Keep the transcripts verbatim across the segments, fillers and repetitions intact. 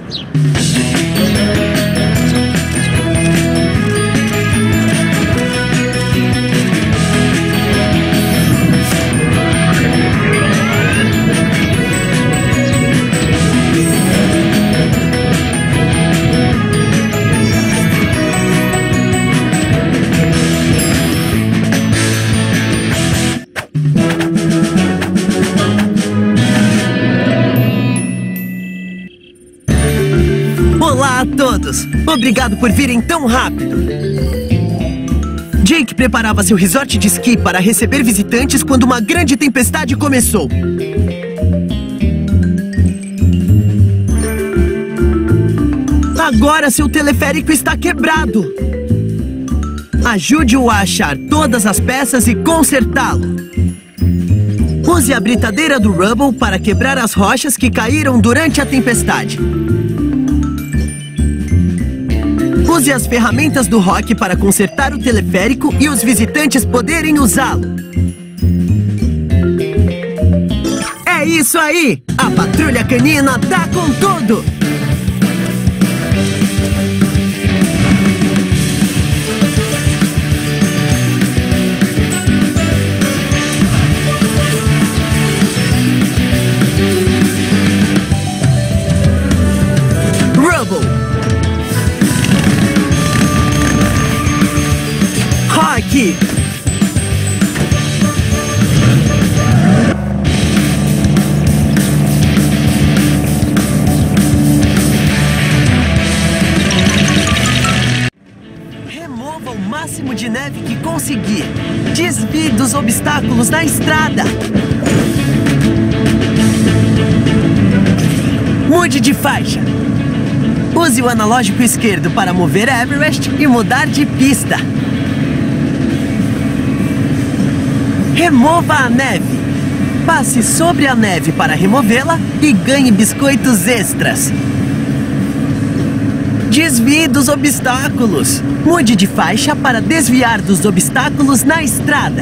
Olá a todos! Obrigado por virem tão rápido! Jake preparava seu resort de esqui para receber visitantes quando uma grande tempestade começou. Agora seu teleférico está quebrado! Ajude-o a achar todas as peças e consertá-lo. Use a britadeira do Rubble para quebrar as rochas que caíram durante a tempestade. Use as ferramentas do Rock para consertar o teleférico e os visitantes poderem usá-lo. É isso aí! A Patrulha Canina tá com tudo! Rock! Remova o máximo de neve que conseguir. Desvie dos obstáculos na estrada. Mude de faixa. Use o analógico esquerdo para mover Everest e mudar de pista. Remova a neve. Passe sobre a neve para removê-la e ganhe biscoitos extras. Desvie dos obstáculos. Mude de faixa para desviar dos obstáculos na estrada.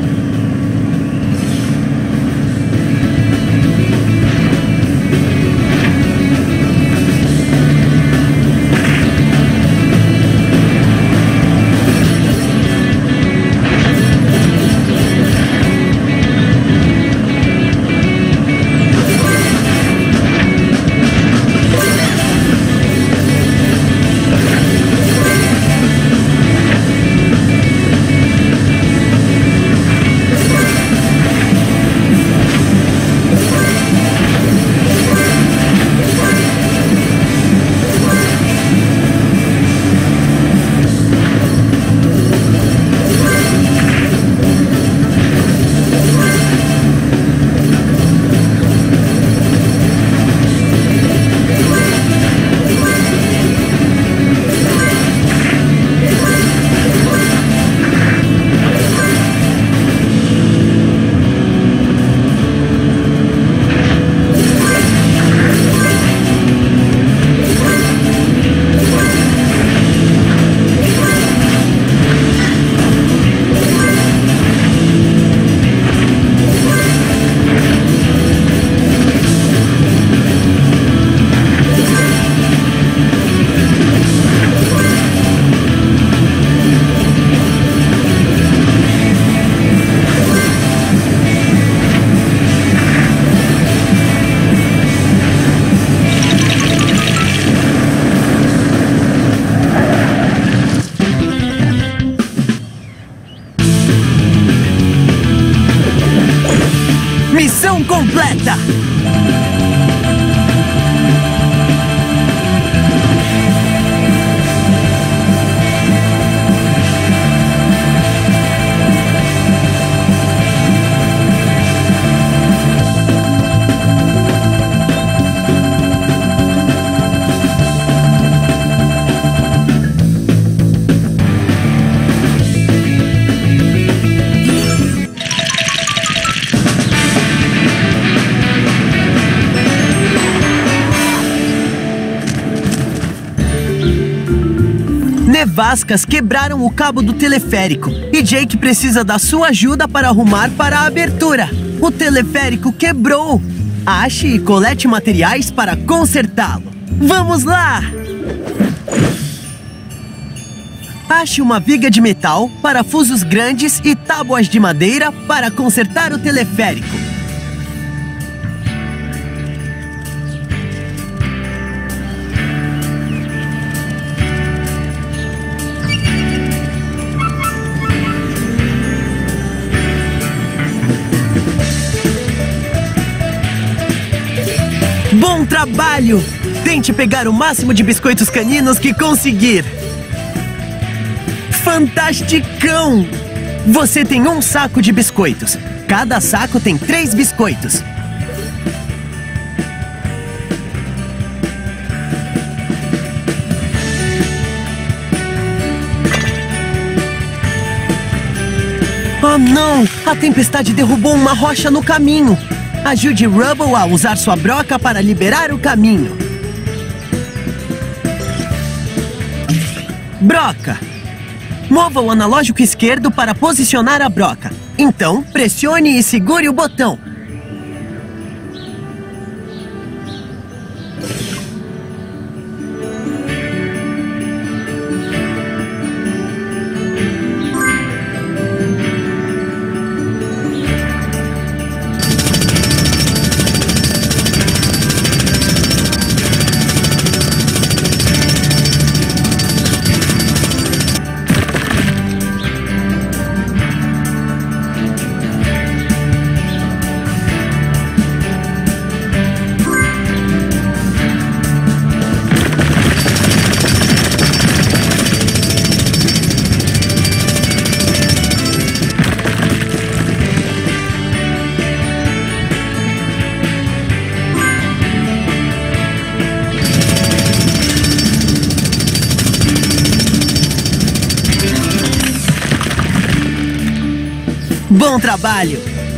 Missão completa! Nevascas quebraram o cabo do teleférico e Jake precisa da sua ajuda para arrumar para a abertura. O teleférico quebrou. Ache e colete materiais para consertá-lo. Vamos lá! Ache uma viga de metal, parafusos grandes e tábuas de madeira para consertar o teleférico. Bom trabalho! Tente pegar o máximo de biscoitos caninos que conseguir. Fantasticão! Você tem um saco de biscoitos. Cada saco tem três biscoitos. Oh não! A tempestade derrubou uma rocha no caminho. Ajude Rubble a usar sua broca para liberar o caminho. Broca. Mova o analógico esquerdo para posicionar a broca. Então, pressione e segure o botão. Bom trabalho!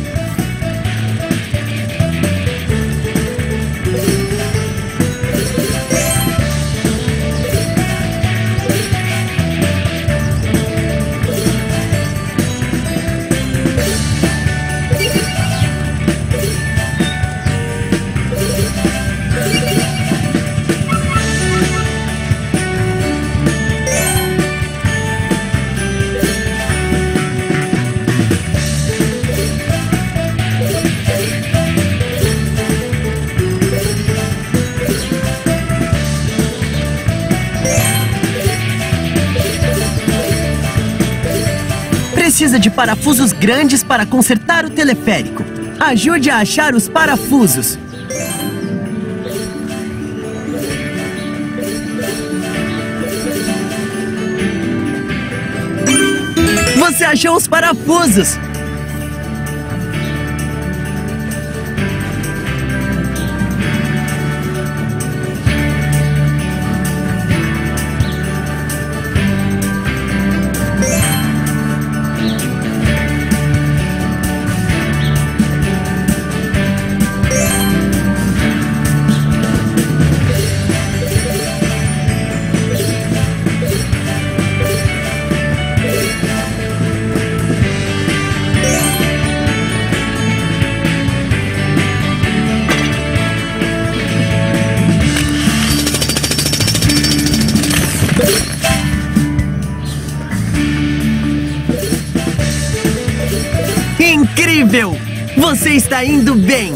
Precisa de parafusos grandes para consertar o teleférico. Ajude a achar os parafusos. Você achou os parafusos! Incrível! Você está indo bem!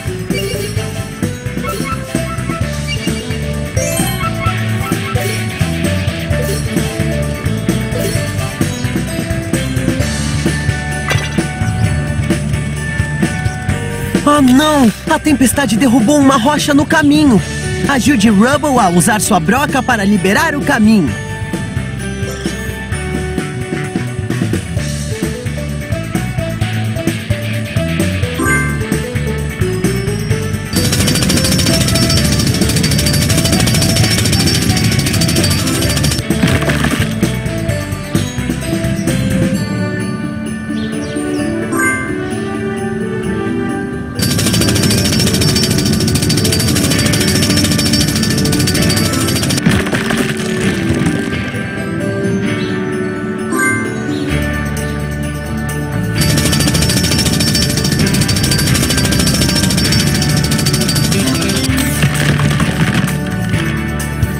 Oh não! A tempestade derrubou uma rocha no caminho. Ajude Rubble a usar sua broca para liberar o caminho.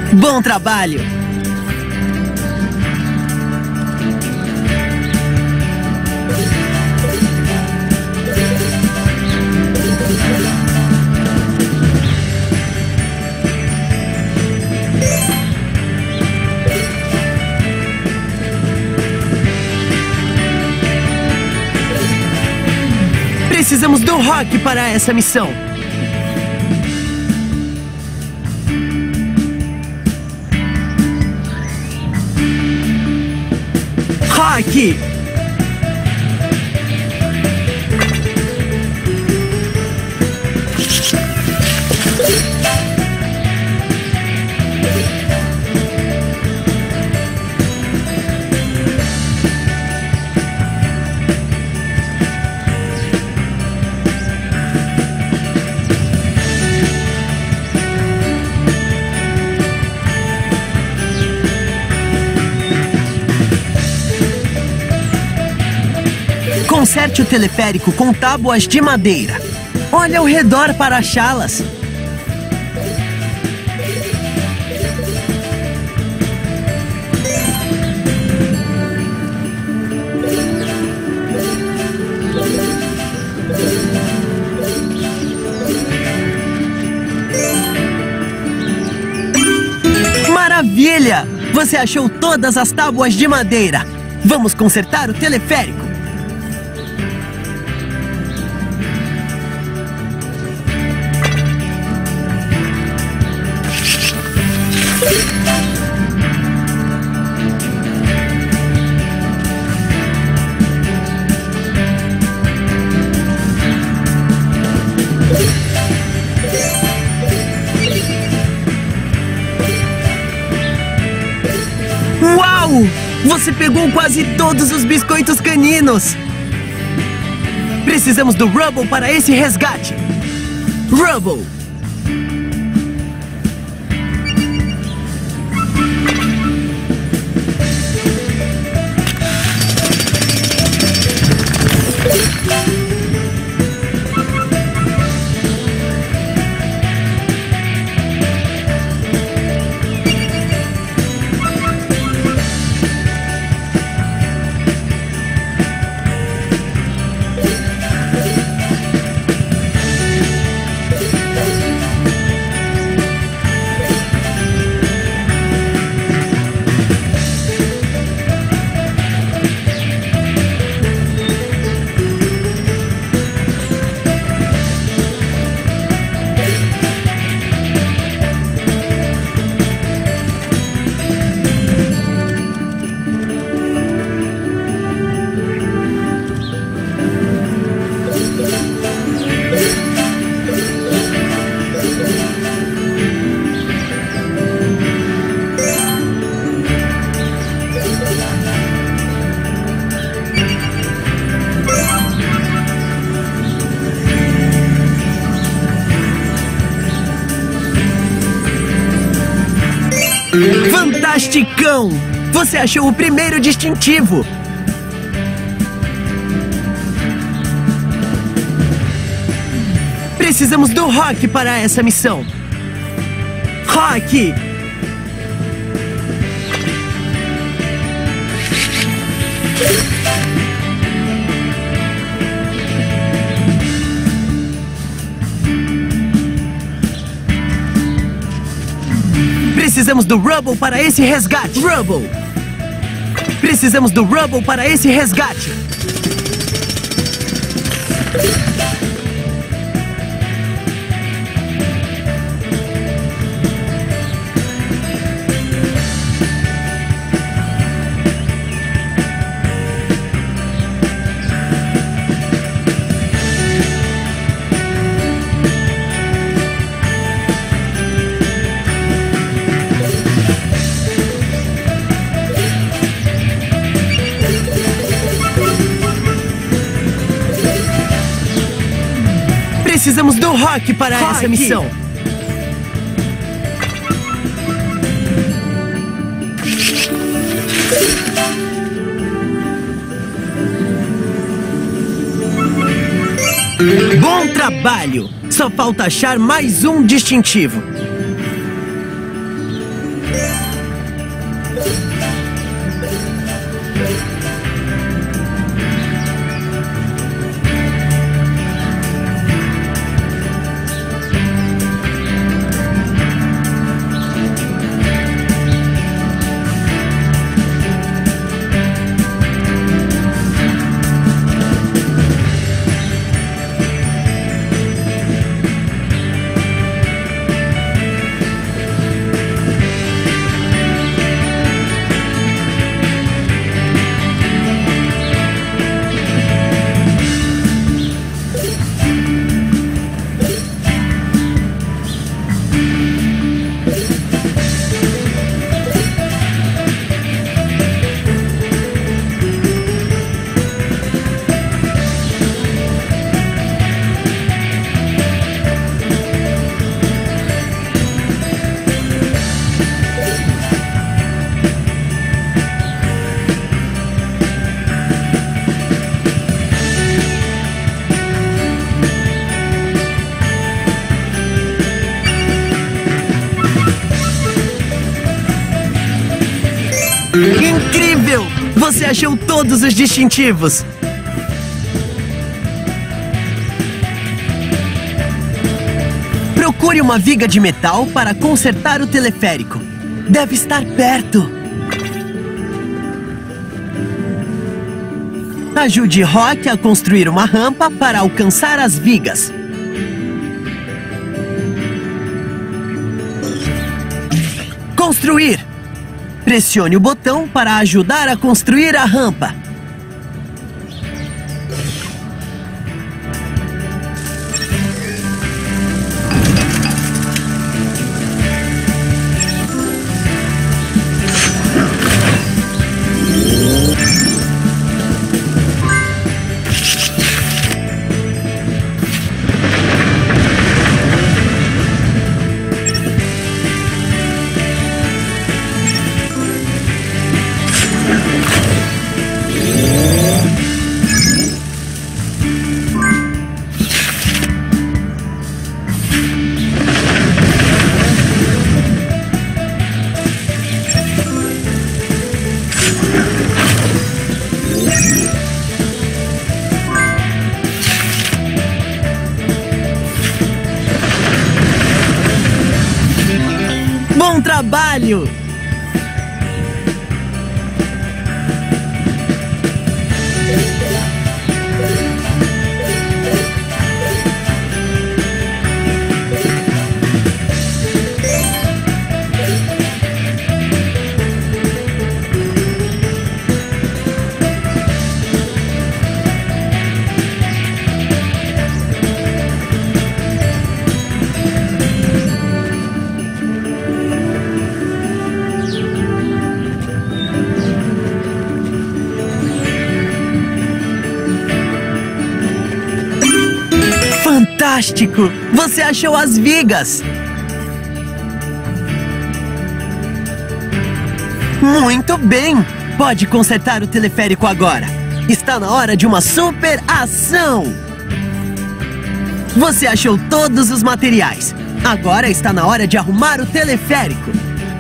Bom trabalho! Precisamos do Rock para essa missão. Rock! Conserte o teleférico com tábuas de madeira. Olhe ao redor para achá-las. Maravilha! Você achou todas as tábuas de madeira. Vamos consertar o teleférico. Uau! Você pegou quase todos os biscoitos caninos! Precisamos do Rubble para esse resgate! Rubble! Fantasticão! Você achou o primeiro distintivo! Precisamos do Rock para essa missão! Rock! Precisamos do Rubble para esse resgate! Rubble! Precisamos do Rubble para esse resgate! Precisamos do Rock para Rock. essa missão. Bom trabalho! Só falta achar mais um distintivo. Incrível! Você achou todos os distintivos! Procure uma viga de metal para consertar o teleférico. Deve estar perto. Ajude Rock a construir uma rampa para alcançar as vigas. Construir. Pressione o botão para ajudar a construir a rampa. Bom trabalho! Fantástico! Você achou as vigas! Muito bem! Pode consertar o teleférico agora! Está na hora de uma super ação! Você achou todos os materiais! Agora está na hora de arrumar o teleférico!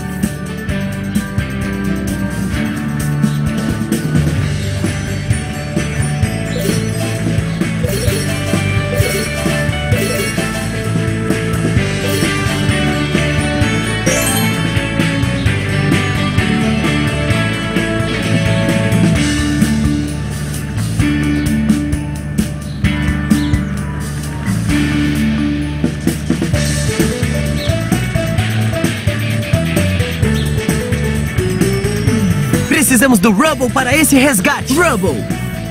Precisamos do Rubble para esse resgate! Rubble!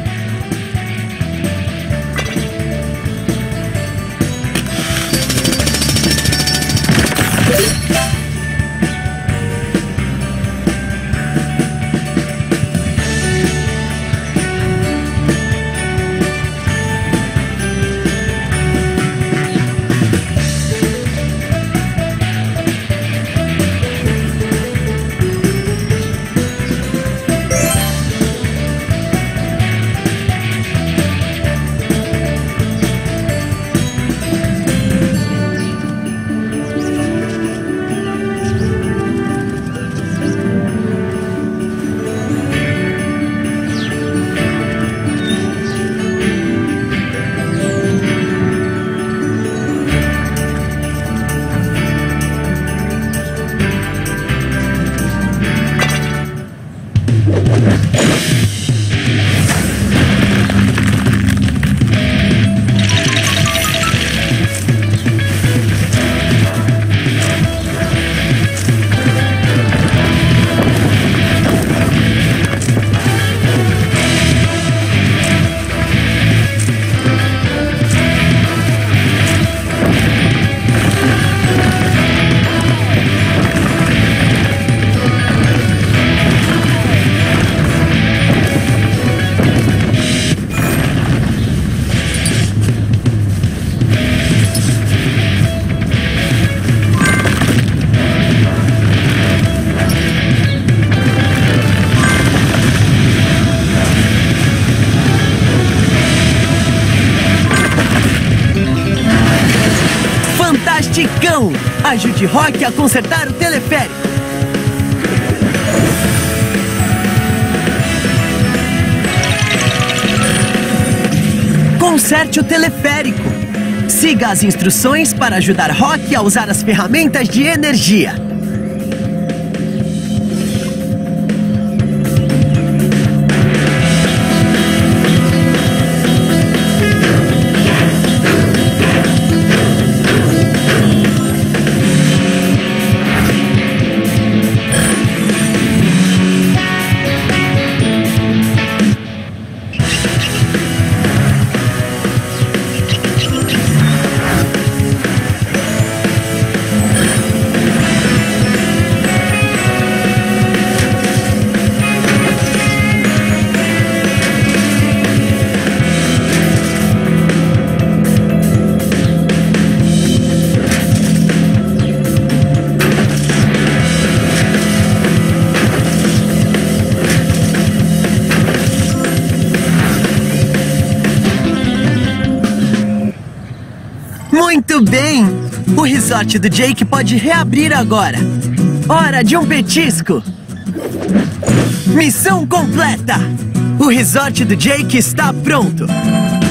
Fantasticão! Ajude Rock a consertar o teleférico! Conserte o teleférico. Siga as instruções para ajudar Rock a usar as ferramentas de energia. Muito bem! O resort do Jake pode reabrir agora. Hora de um petisco! Missão completa! O resort do Jake está pronto!